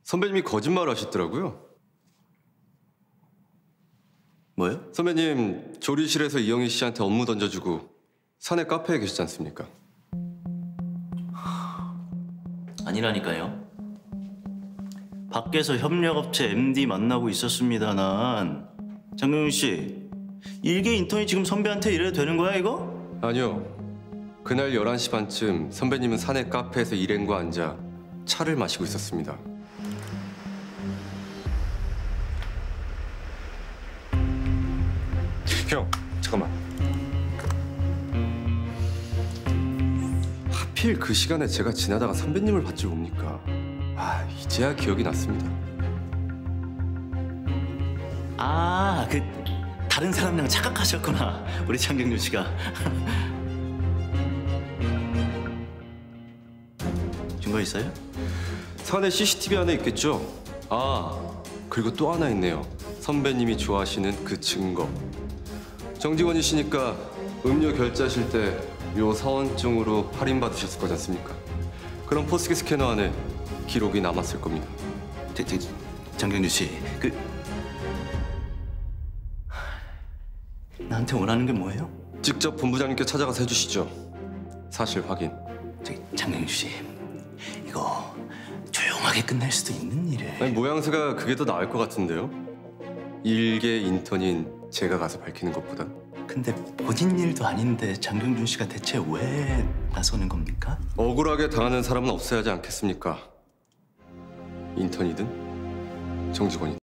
선배님이 거짓말을 하시더라고요. 뭐요? 선배님 조리실에서 이영희 씨한테 업무 던져주고 사내 카페에 계시지 않습니까? 아니라니까요. 밖에서 협력업체 MD 만나고 있었습니다. 난 장경윤 씨, 일개 인턴이 지금 선배한테 이래도 되는 거야 이거? 아니요. 그날 11시 반쯤 선배님은 사내 카페에서 일행과 앉아 차를 마시고 있었습니다. 형, 잠깐만. 하필 그 시간에 제가 지나다가 선배님을 봤지 뭡니까? 이제야 기억이 났습니다. 아, 그 다른 사람이랑 착각하셨구나. 우리 장경윤 씨가. 증거 있어요? 사내 CCTV 안에 있겠죠? 그리고 또 하나 있네요. 선배님이 좋아하시는 그 증거. 정직원이시니까 음료 결제하실 때 요 사원증으로 할인받으셨을 거지 않습니까? 그럼 포스기 스캐너 안에 기록이 남았을 겁니다. 장경윤 씨, 나한테 원하는 게 뭐예요? 직접 본부장님께 찾아가서 해주시죠. 사실 확인. 장경윤 씨, 이거 조용하게 끝낼 수도 있는 일이에요. 아니, 모양새가 그게 더 나을 것 같은데요? 일개 인턴인 제가 가서 밝히는 것보다. 근데 본인 일도 아닌데 장경준 씨가 대체 왜 나서는 겁니까? 억울하게 당하는 사람은 없어야 하지 않겠습니까? 인턴이든 정직원이든.